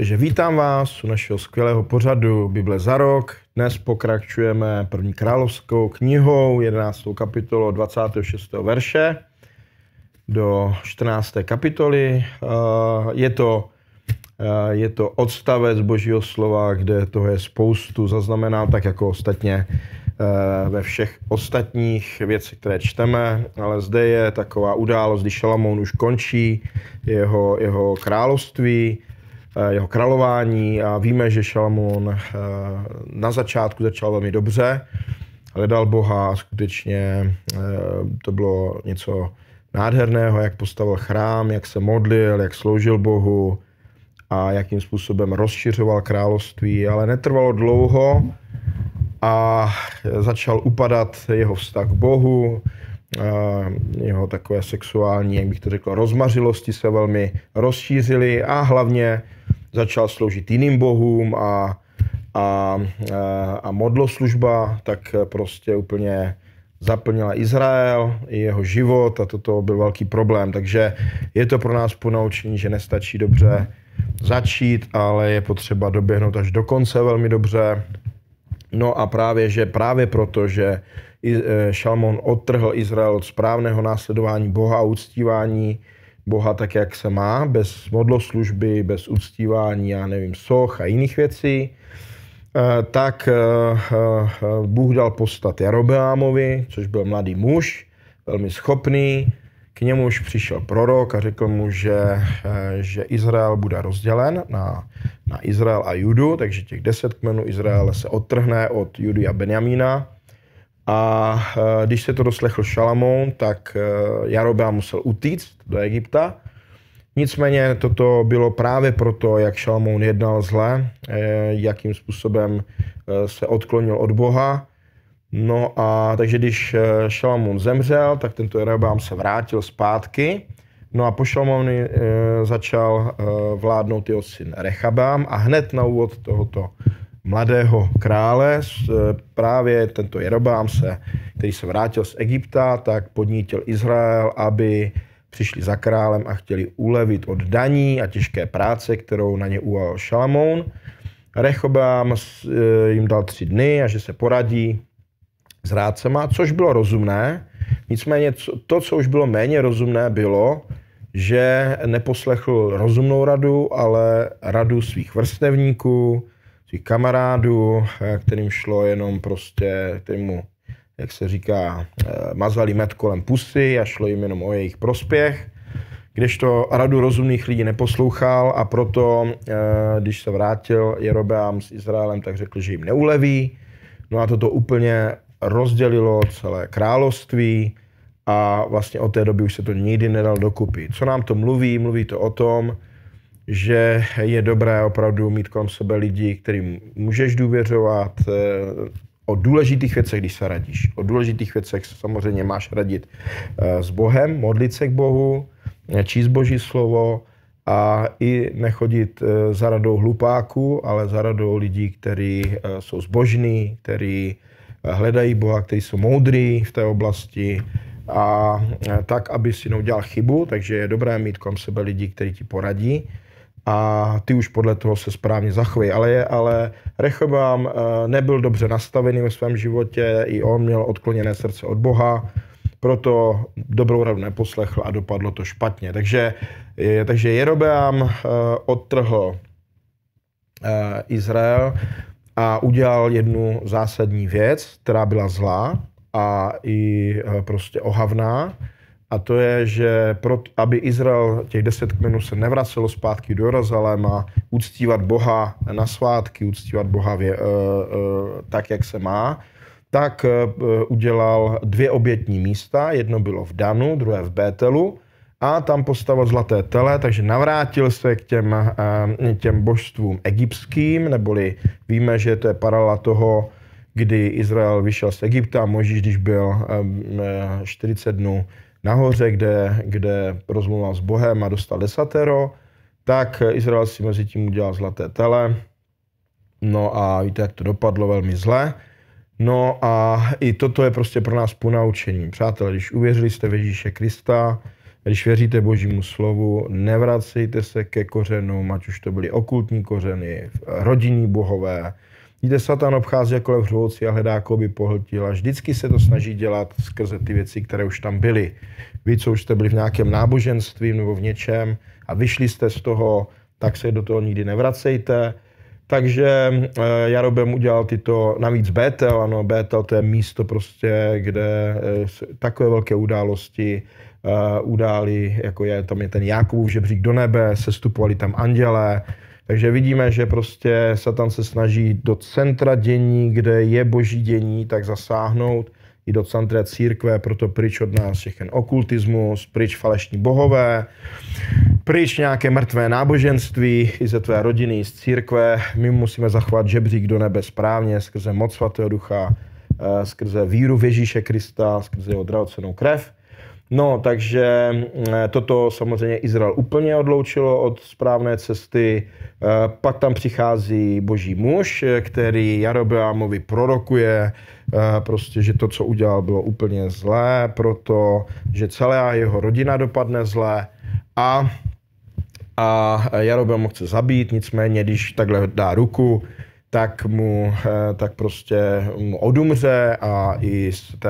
Takže vítám vás u našeho skvělého pořadu Bible za rok. Dnes pokračujeme první královskou knihou, 11. kapitolu 26. verše do 14. kapitoly. Je to odstavec Božího slova, kde toho je spoustu, zaznamenám tak jako ostatně ve všech ostatních věcech, které čteme, ale zde je taková událost, kdy Šalamoun už končí jeho království, jeho králování a víme, že Šalamoun na začátku začal velmi dobře, hledal Boha a skutečně to bylo něco nádherného, jak postavil chrám, jak se modlil, jak sloužil Bohu a jakým způsobem rozšiřoval království, ale netrvalo dlouho a začal upadat jeho vztah k Bohu, jeho takové sexuální, jak bych to řekl, rozmařilosti se velmi rozšířily a hlavně začal sloužit jiným bohům a modloslužba tak prostě úplně zaplnila Izrael i jeho život a toto byl velký problém. Takže je to pro nás ponaučení, že nestačí dobře začít, ale je potřeba doběhnout až do konce velmi dobře. No a právě proto, že Šalamoun odtrhl Izrael od správného následování Boha a uctívání Boha tak, jak se má, bez modloslužby, bez uctívání, soch a jiných věcí, tak Bůh dal postat Jerobeámovi, což byl mladý muž, velmi schopný. K němuž přišel prorok a řekl mu, že Izrael bude rozdělen na Izrael a Judu, takže těch 10 kmenů Izraele se odtrhne od Judy a Benjamína. A když se to doslechl Šalamoun, tak Jerobeám musel utíct do Egypta. Nicméně toto bylo právě proto, jak Šalamoun jednal zle, jakým způsobem se odklonil od Boha. No a takže když Šalamoun zemřel, tak tento Jerobeám se vrátil zpátky. No a po Šalamouni začal vládnout jeho syn Rechabám a hned na úvod tohoto mladého krále právě tento Jerobeám, který se vrátil z Egypta, tak podnítil Izrael, aby přišli za králem a chtěli ulevit od daní a těžké práce, kterou na ně uvalil Šalamoun. Rehobeám jim dal 3 dny a že se poradí s rádcema, což bylo rozumné. Nicméně to, co už bylo méně rozumné, bylo, že neposlechl rozumnou radu, ale radu svých vrstevníků, svých kamarádů, kterým šlo jenom prostě, kterému, jak se říká, mazali med kolem pusy a šlo jim jenom o jejich prospěch. Kdežto radu rozumných lidí neposlouchal a proto, když se vrátil Jerobeám s Izraelem, tak řekl, že jim neuleví. No a toto úplně rozdělilo celé království a vlastně od té doby už se to nikdy nedal dokupy. Co nám to mluví? Mluví to o tom, že je dobré opravdu mít kolem sebe lidi, kterým můžeš důvěřovat o důležitých věcech, když se radíš. O důležitých věcech samozřejmě máš radit s Bohem, modlit se k Bohu, číst Boží slovo a i nechodit za radou hlupáků, ale za radou lidí, kteří jsou zbožní, kteří hledají Boha, kteří jsou moudrý v té oblasti a tak, aby si neudělal chybu, takže je dobré mít kolem sebe lidi, kteří ti poradí a ty už podle toho se správně zachovají. Ale Rehobeám nebyl dobře nastavený ve svém životě, i on měl odkloněné srdce od Boha, proto dobrou radu neposlechl a dopadlo to špatně. Takže Jerobeám odtrhl Izrael a udělal jednu zásadní věc, která byla zlá a i prostě ohavná. A to je, že aby Izrael těch 10 kmenů se nevracelo zpátky do Jeruzaléma, uctívat Boha na svátky, uctívat Boha tak, jak se má, tak udělal 2 obětní místa. Jedno bylo v Danu, druhé v Bételu a tam postavil zlaté tele, takže navrátil se k těm božstvům egyptským, neboli víme, že to je paralela toho, kdy Izrael vyšel z Egypta, Mojžíš, když byl 40 dnů nahoře, kde rozmluvil s Bohem a dostal desatero, tak Izrael si mezi tím udělal zlaté tele. No a víte, jak to dopadlo, velmi zle. No a i toto je prostě pro nás ponaučení. Přátelé, když uvěřili jste v Ježíše Krista, Když věříte Božímu slovu, nevracejte se ke kořenům, ať už to byly okultní kořeny, rodinní bohové. Víte, Satan obchází kolem hřvouci a hledá, koho by pohltil. A vždycky se to snaží dělat skrze ty věci, které už tam byly. Vy, co už jste byli v nějakém náboženství nebo v něčem a vyšli jste z toho, tak se do toho nikdy nevracejte. Takže Jarobem udělal tyto, navíc Bétel, ano, Bétel to je místo prostě, kde takové velké události událi, jako tam je ten Jákobův žebřík do nebe, sestupovali tam andělé. Takže vidíme, že prostě Satan se snaží do centra dění, kde je boží dění, tak zasáhnout i do centra církve, proto pryč od nás všechen okultismus, pryč falešní bohové, pryč nějaké mrtvé náboženství i ze tvé rodiny, i z církve. My musíme zachovat žebřík do nebe správně skrze moc Svatého Ducha, skrze víru v Ježíše Krista, skrze jeho drahocennou krev. No, takže toto samozřejmě Izrael úplně odloučilo od správné cesty. Pak tam přichází boží muž, který Jarobeamovi prorokuje, prostě, že to, co udělal, bylo úplně zlé, protože celá jeho rodina dopadne zlé a Jarobeam ho chce zabít, nicméně, když takhle dá ruku, tak prostě mu odumře a i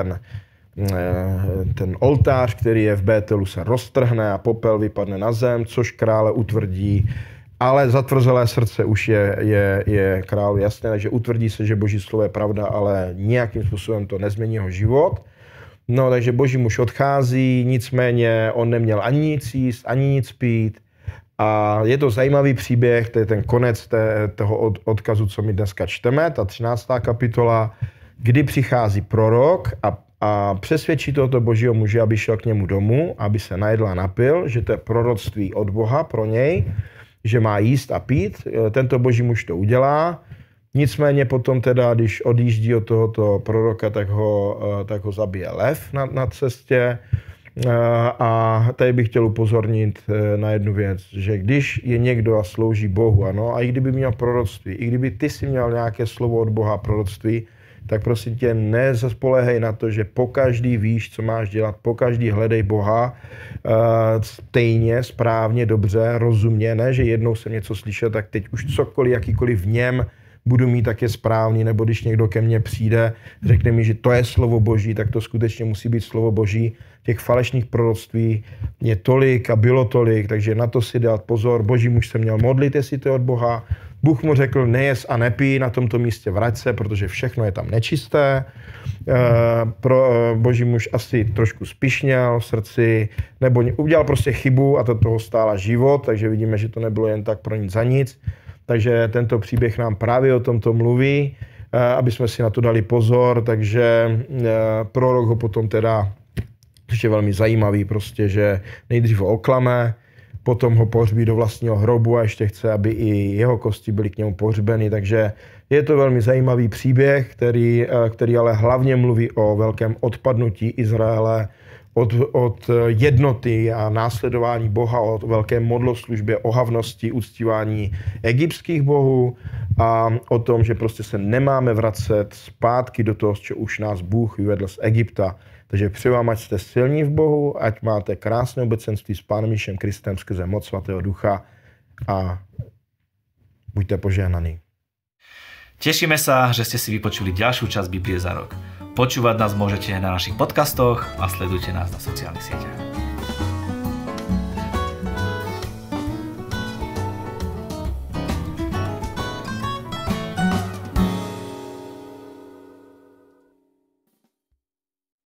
ten oltář, který je v Bételu, se roztrhne a popel vypadne na zem, což krále utvrdí. Ale zatvrzelé srdce už je králu jasné, takže utvrdí se, že boží slovo je pravda, ale nějakým způsobem to nezmění jeho život. No, takže boží muž odchází, nicméně on neměl ani nic jíst, ani nic pít. A je to zajímavý příběh, to je ten konec toho odkazu, co my dneska čteme, ta 13. kapitola, kdy přichází prorok a přesvědčí tohoto božího muže, aby šel k němu domů, aby se najedl a napil, že to je proroctví od Boha pro něj, že má jíst a pít. Tento boží muž to udělá. Nicméně potom teda, když odjíždí od tohoto proroka, tak ho zabije lev na cestě. A tady bych chtěl upozornit na jednu věc, že když je někdo a slouží Bohu, ano, a i kdyby měl proroctví, i kdyby ty si měl nějaké slovo od Boha proroctví, tak prosím tě, nezaspoléhej na to, že pokaždý víš, co máš dělat, pokaždý hledej Boha stejně, správně, dobře, rozumně, ne, že jednou jsem něco slyšel, tak teď už cokoliv, jakýkoliv v něm budu mít, tak je správný, nebo když někdo ke mně přijde, řekne mi, že to je slovo Boží, tak to skutečně musí být slovo Boží. Těch falešných proroctví je tolik a bylo tolik, takže na to si dát pozor. Boží muž se měl modlit, jestli to je od Boha. Bůh mu řekl, nejes a nepij, na tomto místě vrať se, protože všechno je tam nečisté. Boží muž asi trošku spišněl v srdci, nebo udělal prostě chybu a to toho stála život, takže vidíme, že to nebylo jen tak pro nic za nic. Takže tento příběh nám právě o tomto mluví, aby jsme si na to dali pozor, takže prorok ho potom teda, což je velmi zajímavý prostě, že nejdřív ho oklame, potom ho pohřbí do vlastního hrobu a ještě chce, aby i jeho kosti byly k němu pohřbeny, takže je to velmi zajímavý příběh, který ale hlavně mluví o velkém odpadnutí Izraele od jednoty a následování Boha, o velké modloslužbě, ohavnosti, uctívání egyptských bohů a o tom, že prostě se nemáme vracet zpátky do toho, z čeho už nás Bůh vyvedl z Egypta. Takže přeji vám, ať jste silní v Bohu, ať máte krásné obecenství s Pánem Ježíšem Kristem skrze moc Svatého Ducha a buďte požehnaní. Tešíme sa, že ste si vypočuli ďalšiu časť Biblie za rok. Počúvať nás môžete na našich podcastoch a sledujte nás na sociálnych sieťach.